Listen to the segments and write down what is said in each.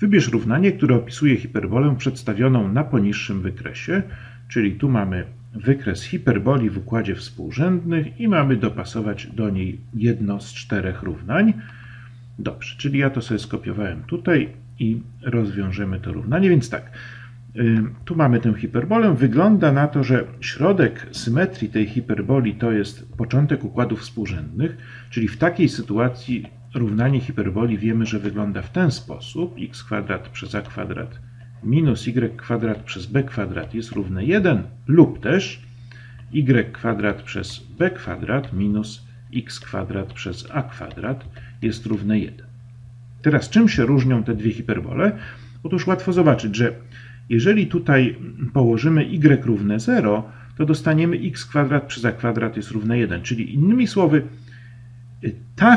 Wybierz równanie, które opisuje hiperbolę przedstawioną na poniższym wykresie, czyli tu mamy wykres hiperboli w układzie współrzędnych i mamy dopasować do niej jedno z 4 równań. Dobrze, czyli ja to sobie skopiowałem tutaj i rozwiążemy to równanie, więc tak. Tu mamy tę hiperbolę. Wygląda na to, że środek symetrii tej hiperboli to jest początek układów współrzędnych, czyli w takiej sytuacji równanie hiperboli wiemy, że wygląda w ten sposób. X² przez a² minus y² przez b² jest równe 1 lub też y² przez b² minus x² przez a² jest równe 1. Teraz czym się różnią te dwie hiperbole? Otóż łatwo zobaczyć, że jeżeli tutaj położymy y równe 0, to dostaniemy x² przez a² jest równe 1. Czyli innymi słowy, ta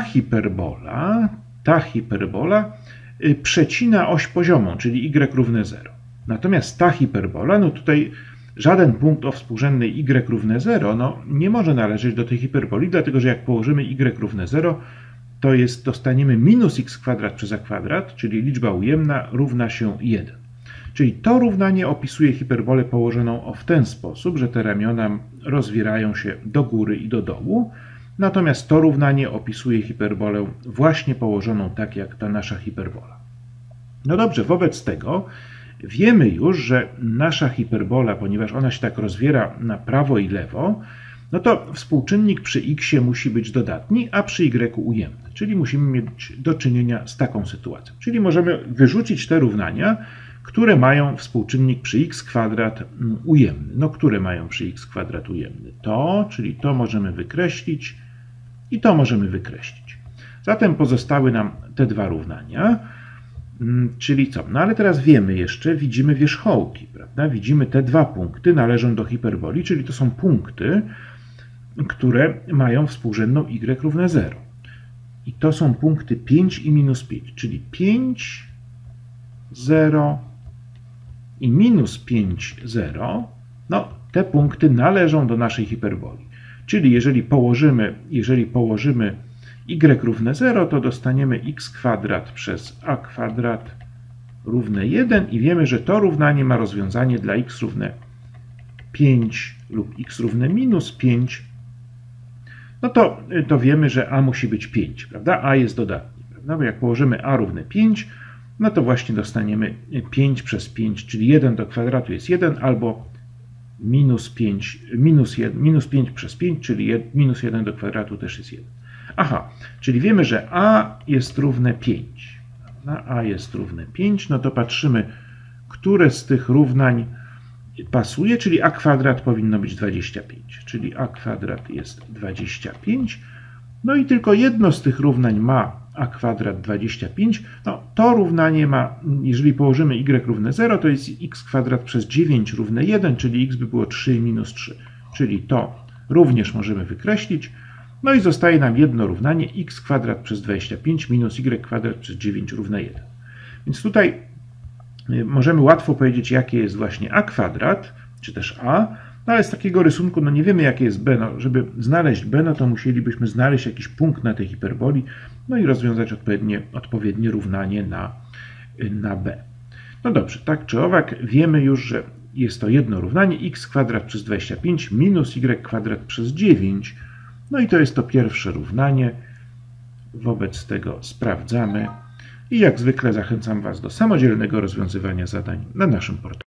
hiperbola przecina oś poziomą, czyli y równe 0. Natomiast ta hiperbola, no tutaj żaden punkt o współrzędnej y równe 0 nie może należeć do tej hiperboli, dlatego że jak położymy y równe 0, to dostaniemy minus x² przez a², czyli liczba ujemna równa się 1. Czyli to równanie opisuje hiperbolę położoną w ten sposób, że te ramiona rozwierają się do góry i do dołu. Natomiast to równanie opisuje hiperbolę właśnie położoną tak jak ta nasza hiperbola. No dobrze, wobec tego wiemy już, że nasza hiperbola, ponieważ ona się tak rozwiera na prawo i lewo, no to współczynnik przy x musi być dodatni, a przy y ujemny. Czyli musimy mieć do czynienia z taką sytuacją. Czyli możemy wyrzucić te równania, które mają współczynnik przy x² ujemny. No, które mają przy x² ujemny? To, czyli to możemy wykreślić i to możemy wykreślić. Zatem pozostały nam te dwa równania, czyli co? No ale teraz wiemy jeszcze, widzimy wierzchołki, prawda? Widzimy te dwa punkty należą do hiperboli, czyli to są punkty, które mają współrzędną y równe 0. I to są punkty 5 i minus 5, czyli 5, 0 i minus 5, 0, no te punkty należą do naszej hiperboli. Czyli jeżeli położymy y równe 0, to dostaniemy x² przez a² równe 1 i wiemy, że to równanie ma rozwiązanie dla x równe 5 lub x równe minus 5. No to wiemy, że a musi być 5, prawda? A jest dodatni, prawda? Bo jak położymy a równe 5, no to właśnie dostaniemy 5 przez 5, czyli 1 do kwadratu jest 1, albo minus 5 przez 5, czyli minus 1 do kwadratu też jest 1. Aha, czyli wiemy, że a jest równe 5. A jest równe 5, no to patrzymy, które z tych równań pasuje, czyli a² powinno być 25, czyli a² jest 25, no i tylko jedno z tych równań ma a² 25, no to równanie ma, jeżeli położymy y równe 0, to jest x² przez 9 równe 1, czyli x by było 3 minus 3, czyli to również możemy wykreślić, no i zostaje nam jedno równanie x² przez 25 minus y² przez 9 równe 1. Więc tutaj możemy łatwo powiedzieć, jakie jest właśnie a², czy też a, no ale z takiego rysunku nie wiemy, jakie jest b. No, żeby znaleźć b, no to musielibyśmy znaleźć jakiś punkt na tej hiperboli, no i rozwiązać odpowiednie równanie na b. No dobrze, tak czy owak, wiemy już, że jest to jedno równanie x² przez 25 minus y² przez 9. No i to jest to pierwsze równanie. Wobec tego sprawdzamy. I jak zwykle zachęcam Was do samodzielnego rozwiązywania zadań na naszym portalu.